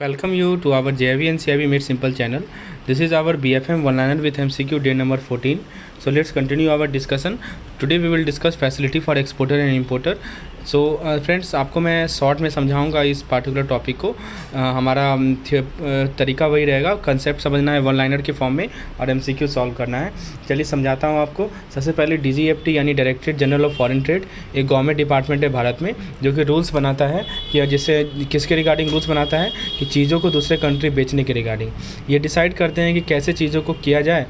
Welcome you to our JIV and CIV Made Simple channel. This is our BFM one-liner with MCQ day number 14. So let's continue our discussion. Today we will discuss facility for exporter and importer. So friends आपको मैं short में समझाऊंगा इस particular topic को। हमारा तरीका वही रहेगा, कंसेप्ट समझना है वन लाइनर के फॉर्म में और एमसीक्यू सॉल्व करना है। चलिए समझाता हूं आपको। सबसे पहले डीजीएफटी यानी directorate general of foreign trade एक गवर्नमेंट डिपार्टमेंट है भारत में, जो कि रूल्स बनाता है कि जिससे किसके रिगार्डिंग रूल्स बनाता है कि चीज़ों को दूसरे कंट्री बेचने के रिगार्डिंग ये डिसाइड करते हैं कि कैसे चीज़ों को किया जाए,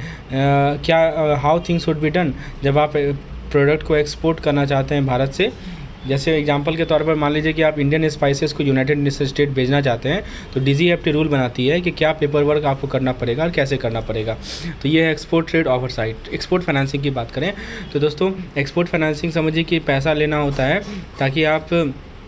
क्या how things should be done जब आप प्रोडक्ट को एक्सपोर्ट करना चाहते हैं भारत से। जैसे एग्जांपल के तौर पर मान लीजिए कि आप इंडियन स्पाइसेस को यूनाइटेड स्टेट भेजना चाहते हैं, तो डीजीएफटी रूल बनाती है कि क्या पेपर वर्क आपको करना पड़ेगा और कैसे करना पड़ेगा। तो ये है export trade oversight. Export financing की बात करें तो दोस्तों एक्सपोर्ट फाइनेंसिंग समझिए कि पैसा लेना होता है ताकि आप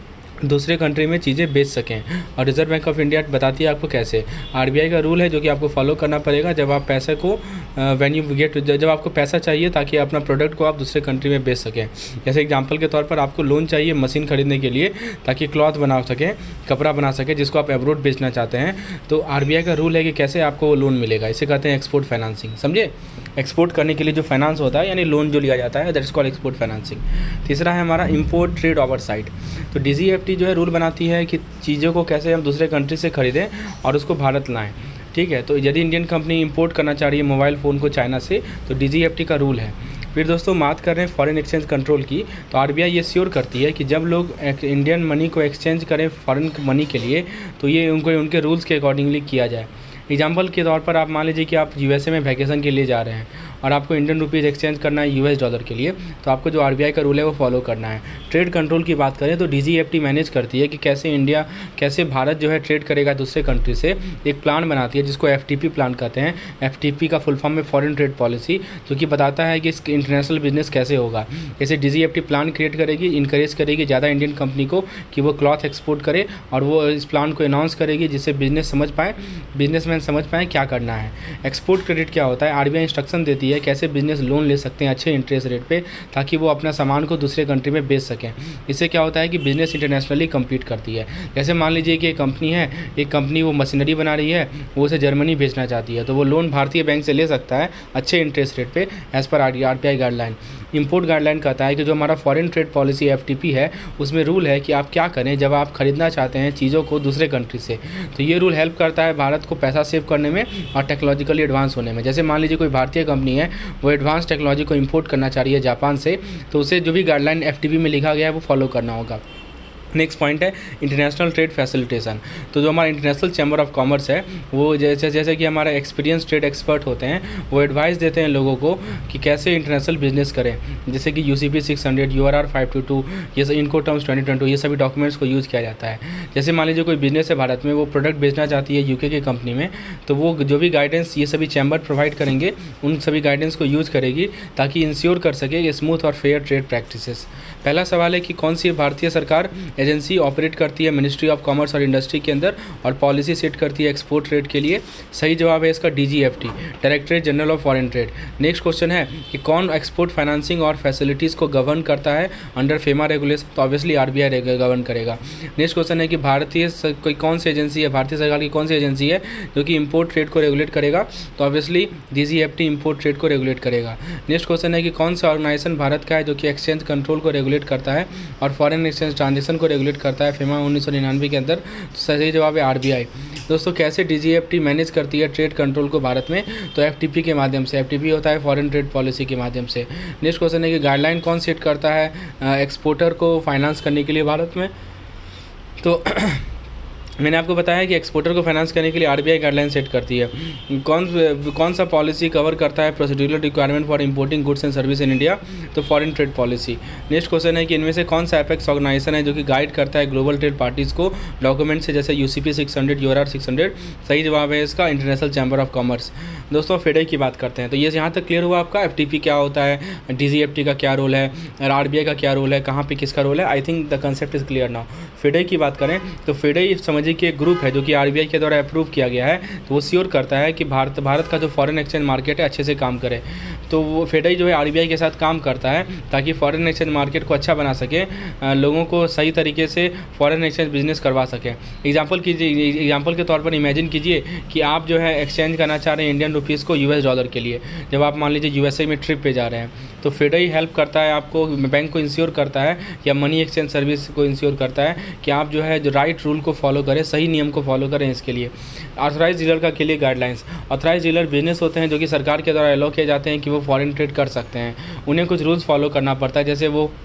दूसरे कंट्री में चीज़ें बेच सकें, और रिजर्व बैंक ऑफ इंडिया बताती है आपको कैसे। आरबीआई का रूल है जो कि आपको फॉलो करना पड़ेगा जब आप पैसे को व्हेन यू गेट, जब आपको पैसा चाहिए ताकि अपना प्रोडक्ट को आप दूसरे कंट्री में बेच सकें। जैसे एग्जांपल के तौर पर आपको लोन चाहिए मशीन खरीदने के लिए ताकि क्लॉथ बना सकें, कपड़ा बना सकें, जिसको आप एब्रोड बेचना चाहते हैं। तो आरबीआई का रूल है कि कैसे आपको वो लोन मिलेगा। इसे कहते हैं एक्सपोर्ट फाइनेंसिंग। समझे, एक्सपोर्ट करने के लिए जो फाइनेंस होता है यानी लोन जो लिया जाता है, that is called export financing. तीसरा है हमारा इंपोर्ट ट्रेड ओवरसाइट। तो डीजीएफटी जो है रूल बनाती है कि चीज़ों को कैसे हम दूसरे कंट्री से खरीदें और उसको भारत लाएं। ठीक है, तो यदि इंडियन कंपनी इंपोर्ट करना चाह रही है मोबाइल फ़ोन को चाइना से, तो डीजीएफटी का रूल है। फिर दोस्तों बात कर रहे हैं फॉरेन एक्सचेंज कंट्रोल की, तो आरबीआई ये श्योर करती है कि जब लोग इंडियन मनी को एक्सचेंज करें फॉरेन मनी के लिए, तो ये उनके रूल्स के अकॉर्डिंगली किया जाए। एग्जाम्पल के तौर पर आप मान लीजिए कि आप यूएसए में वैकेशन के लिए जा रहे हैं और आपको इंडियन रुपीज़ एक्सचेंज करना है यूएस डॉलर के लिए, तो आपको जो आरबीआई का रूल है वो फॉलो करना है। ट्रेड कंट्रोल की बात करें तो डीजीएफटी मैनेज करती है कि कैसे भारत जो है ट्रेड करेगा दूसरे कंट्री से। एक प्लान बनाती है जिसको एफटीपी प्लान कहते हैं। एफटीपी का फुल फॉर्म में फॉरेन ट्रेड पॉलिसी, जो कि बताता है कि इस इंटरनेशनल बिजनेस कैसे होगा। जैसे डीजीएफटी प्लान क्रिएट करेगी, इनकरेज करेगी ज़्यादा इंडियन कंपनी को कि वो क्लॉथ एक्सपोर्ट करे, और वो इस प्लान को अनाउंस करेगी जिससे बिजनेसमैन समझ पाएँ क्या करना है। एक्सपोर्ट क्रेडिट क्या होता है, आरबीआई इंस्ट्रक्शन देती है कैसे बिजनेस लोन ले सकते हैं अच्छे इंटरेस्ट रेट पे, ताकि वो अपना सामान को दूसरे कंट्री में बेच सकें। इससे क्या होता है कि बिजनेस इंटरनेशनली कम्पीट करती है। जैसे मान लीजिए कि एक कंपनी वो मशीनरी बना रही है, वो उसे जर्मनी बेचना चाहती है, तो वो लोन भारतीय बैंक से ले सकता है अच्छे इंटरेस्ट रेट पे as per RBI guideline. Import guideline कहता है कि जो हमारा फॉरेन ट्रेड पॉलिसी एफटीपी है, उसमें रूल है कि आप क्या करें जब आप खरीदना चाहते हैं चीज़ों को दूसरे कंट्री से। तो ये रूल हेल्प करता है भारत को पैसा सेव करने में और टेक्नोलॉजिकली एडवांस होने में। जैसे मान लीजिए कोई भारतीय कंपनी है, वो एडवांस टेक्नोलॉजी को इंपोर्ट करना चाह रही है जापान से, तो उसे जो भी गाइडलाइन एफटीपी में लिखा गया है वो फॉलो करना होगा। नेक्स्ट पॉइंट है इंटरनेशनल ट्रेड फैसिलिटेशन। तो जो हमारा इंटरनेशनल चैम्बर ऑफ कॉमर्स है, वो जैसे कि हमारा एक्सपीरियंस ट्रेड एक्सपर्ट होते हैं, वो एडवाइस देते हैं लोगों को कि कैसे इंटरनेशनल बिजनेस करें। जैसे कि यूसीपी 600, यूआरआर 522, ये सब इनको टर्म्स 2022, ये सभी डॉक्यूमेंट्स को यूज़ किया जाता है। जैसे मान लीजिए कोई बिजनेस है भारत में, वो प्रोडक्ट बेचना चाहती है यूके की कंपनी में, तो वो जो भी गाइडेंस ये सभी चैम्बर प्रोवाइड करेंगे, उन सभी गाइडेंस को यूज़ करेगी ताकि इंश्योर कर सके कि स्मूथ और फेयर ट्रेड प्रैक्टिसेस। पहला सवाल है कि कौन सी भारतीय सरकार एजेंसी ऑपरेट करती है मिनिस्ट्री ऑफ कॉमर्स और इंडस्ट्री के अंदर और पॉलिसी सेट करती है एक्सपोर्ट ट्रेड के लिए। सही जवाब है इसका DGFT, directorate general of foreign trade. Next question है कि कौन एक्सपोर्ट फाइनेंसिंग और फैसिलिटीज़ को गवर्न करता है अंडर फेमा रेगुलेशन, तो ऑब्वियसली आरबीआई गवर्न करेगा। नेक्स्ट क्वेश्चन है कि कोई कौन सी एजेंसी है, भारतीय सरकार की कौन सी एजेंसी है जो कि इंपोर्ट ट्रेड को रेगुलेट करेगा, तो ऑब्वियसली डीजीएफटी इंपोर्ट ट्रेड को रेगुलेट करेगा। नेक्स्ट क्वेश्चन है कि कौन सा ऑर्गेनाइजेशन भारत का है जो कि एक्सचेंज कंट्रोल को रेगुलेट करता है और फॉरेन एक्सचेंज ट्रांजेक्शन को रेगुलेट करता है फेमा 1999 के अंदर। तो सही जवाब है आरबीआई। दोस्तों कैसे डीजीएफटी मैनेज करती है ट्रेड कंट्रोल को भारत में, तो एफटीपी के माध्यम से। एफटीपी होता है फॉरेन ट्रेड पॉलिसी के माध्यम से। नेक्स्ट क्वेश्चन है कि गाइडलाइन कौन सेट करता है एक्सपोर्टर को फाइनेंस करने के लिए भारत में, तो मैंने आपको बताया कि एक्सपोर्टर को फाइनेंस करने के लिए आरबीआई गाइडलाइन सेट करती है। कौन सा पॉलिसी कवर करता है procedural requirement for importing goods and service in India, तो foreign trade policy. Next question है कि इनमें से कौन सा एपेक्स ऑर्गेनाइजेशन है जो कि गाइड करता है ग्लोबल ट्रेड पार्टीज़ को डॉक्यूमेंट से, जैसे यूसीपी 600, यूआरआर 600। सही जवाब है इसका इंटरनेशनल चैम्बर ऑफ कॉमर्स। दोस्तों फेडे की बात करते हैं, तो ये यहाँ तक क्लियर हुआ आपका एफटीपी क्या होता है, डीजीएफटी का क्या रोल है और आरबीआई का क्या रोल है, कहाँ पे किसका रोल है। I think the concept is clear now. FEDAI की बात करें तो फेडे समझ लीजिए कि एक ग्रुप है जो कि RBI के द्वारा अप्रूव किया गया है, तो वो श्योर करता है कि भारत का जो फॉरेन एक्सचेंज मार्केट है अच्छे से काम करे। तो वो फेडई जो है RBI के साथ काम करता है ताकि फॉरेन एक्सचेंज मार्केट को अच्छा बना सके, लोगों को सही तरीके से फॉरेन एक्सचेंज बिजनेस करवा सके। एग्जांपल के तौर पर इमेजिन कीजिए कि आप जो है एक्सचेंज करना चाह रहे हैं इंडियन रुपीज़ को US डॉलर के लिए। जब आप मान लीजिए USA में ट्रिप पे जा रहे हैं, तो फेडई हेल्प करता है आपको, बैंक को इंश्योर करता है या मनी एक्सचेंज सर्विस को इंश्योर करता है कि आप जो है जो राइट रूल को फॉलो करें, सही नियम को फॉलो करें। इसके लिए ऑथराइज डीलर का के लिए गाइडलाइंस, ऑथराइज डीलर बिजनेस होते हैं जो कि सरकार के द्वारा अलाउ किए जाते हैं कि वो फॉरेन ट्रेड कर सकते हैं। उन्हें कुछ रूल्स फॉलो करना पड़ता है, जैसे वो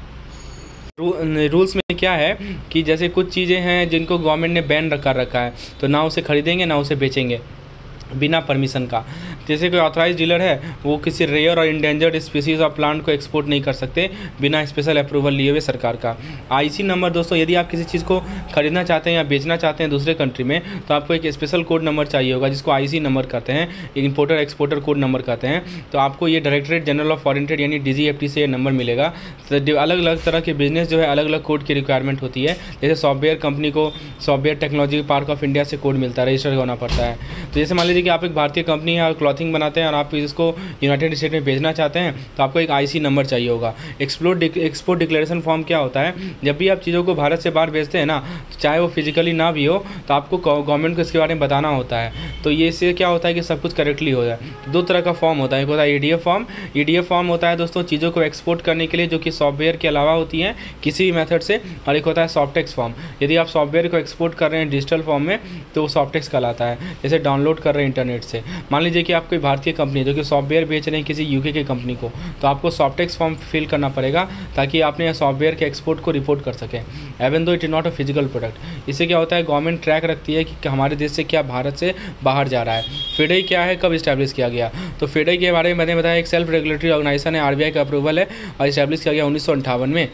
रूल्स में क्या है कि जैसे कुछ चीज़ें हैं जिनको गवर्नमेंट ने बैन कर रखा है, तो ना उसे खरीदेंगे ना उसे बेचेंगे बिना परमिशन का। जैसे कोई ऑथराइज डीलर है वो किसी रेयर और इंडेंजर्ड स्पीसीज ऑफ प्लांट को एक्सपोर्ट नहीं कर सकते बिना स्पेशल अप्रूवल लिए हुए सरकार का। IC नंबर दोस्तों, यदि आप किसी चीज़ को खरीदना चाहते हैं या बेचना चाहते हैं दूसरे कंट्री में, तो आपको एक स्पेशल कोड नंबर चाहिए होगा जिसको IC नंबर कहते हैं, इंपोर्टर एक्सपोर्टर कोड नंबर कहते हैं। तो आपको ये directorate general of foreign trade यानी DGFT से ये नंबर मिलेगा। तो अलग अलग तरह के बिजनेस जो है अलग अलग कोड की रिक्वायरमेंट होती है। जैसे सॉफ्टवेयर कंपनी को software technology park of India से कोड मिलता है, रजिस्टर होना पड़ता है। तो जैसे मान लीजिए कि आप एक भारतीय कंपनी है और क्लॉथिंग बनाते हैं और आप इसको यूनाइटेड स्टेट में भेजना चाहते हैं, तो आपको एक IC नंबर चाहिए होगा। एक्सपोर्ट डिक्लेरेशन फॉर्म क्या होता है, जब भी आप चीज़ों को भारत से बाहर भेजते हैं ना, तो चाहे वो फिजिकली ना भी हो, तो आपको गवर्नमेंट को इसके बारे में बताना होता है। तो ये इससे क्या होता है कि सब कुछ करेक्टली हो जाए। दो तरह का फॉर्म होता है, एक होता है EDF फॉर्म होता है दोस्तों चीज़ों को एक्सपोर्ट करने के लिए जो कि सॉफ्टवेयर के अलावा होती हैं किसी भी मेथड से, और एक होता है सॉफ्टेक्स फॉर्म। यदि आप सॉफ्टवेयर को एक्सपोर्ट कर रहे हैं डिजिटल फॉर्म में तो वो सॉफ्टेक्स कहलाता है, जैसे डाउनलोड कर रहे हैं इंटरनेट से। मान लीजिए कि आप कोई भारतीय कंपनी है जो कि सॉफ्टवेयर बेच रहे हैं किसी UK की कंपनी को, तो आपको सॉफ्टेक्स फॉर्म फिल करना पड़ेगा ताकि आपने सॉफ्टवेयर के एक्सपोर्ट को रिपोर्ट कर सकें, even though it is not a physical product. इससे क्या होता है, गवर्नमेंट ट्रैक रखती है कि हमारे देश से क्या भारत से बाहर जा रहा है। फेडई क्या है, कब इस्टेब्लिश किया गया, तो फेडई के बारे में मैंने बताया एक सेल्फ रेगुलेटरी ऑर्गेनाइजेशन है, RBI का अप्रूवल है और इस्टेब्लिश किया गया 1958 में।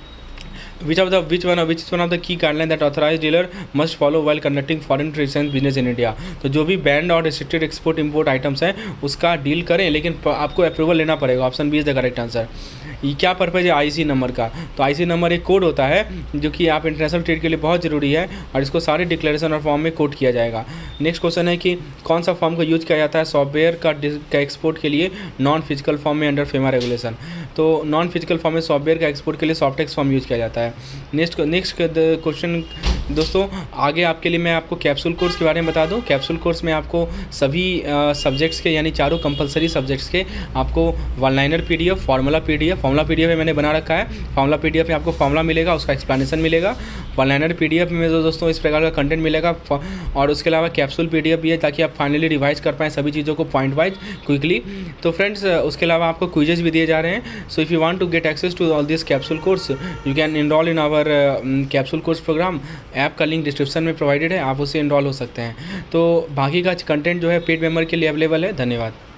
Which one of the key guidelines that authorized dealer must follow while conducting foreign trade and business in India? तो जो भी बैंड और रिस्ट्रिक्टेड एक्सपोर्ट इंपोर्ट आइटम्स हैं उसका डील करें, लेकिन आपको अप्रूवल लेना पड़ेगा। Option B is the correct answer. ये क्या पर्पज़ है IC नंबर का, तो IC नंबर एक कोड होता है जो कि आप इंटरनेशनल ट्रेड के लिए बहुत ज़रूरी है और इसको सारे डिक्लेरेशन और फॉर्म में कोड किया जाएगा। नेक्स्ट क्वेश्चन है कि कौन सा फॉर्म का यूज किया जाता है सॉफ्टवेयर का एक्सपोर्ट के लिए नॉन फिजिकल फॉर्म में अंडर FEMA रेगुलेशन। तो नॉन फिजिकल फॉर्म में सॉफ्टवेयर का एक्सपोर्ट के लिए सॉफ्टेक्स फॉर्म यूज किया जाता है। नेक्स्ट क्वेश्चन दोस्तों, आगे आपके लिए मैं आपको कैप्सूल कोर्स के बारे में बता दूं। कैप्सूल कोर्स में आपको सभी सब्जेक्ट्स के यानी चारों कंपलसरी सब्जेक्ट्स के आपको one liner PDF, formula PDF में मैंने बना रखा है। फार्मूला PDF में आपको फार्मूला मिलेगा, उसका एक्सप्लेनेशन मिलेगा। वन लाइनर PDF में दोस्तों इस प्रकार का कंटेंट मिलेगा और उसके अलावा कैप्सूल PDF भी है ताकि आप फाइनली रिवाइज कर पाएँ सभी चीज़ों को पॉइंट वाइज क्विकली। तो फ्रेंड्स उसके अलावा आपको क्विजेज भी दिए जा रहे हैं। So if you want to get access to all this capsule course you can enroll in our capsule course program. App का लिंक डिस्क्रिप्शन में प्रोवाइडेड है, आप उससे इनरोल हो सकते हैं। तो बाकी का कंटेंट जो है पेड मेंबर के लिए अवेलेबल है। धन्यवाद।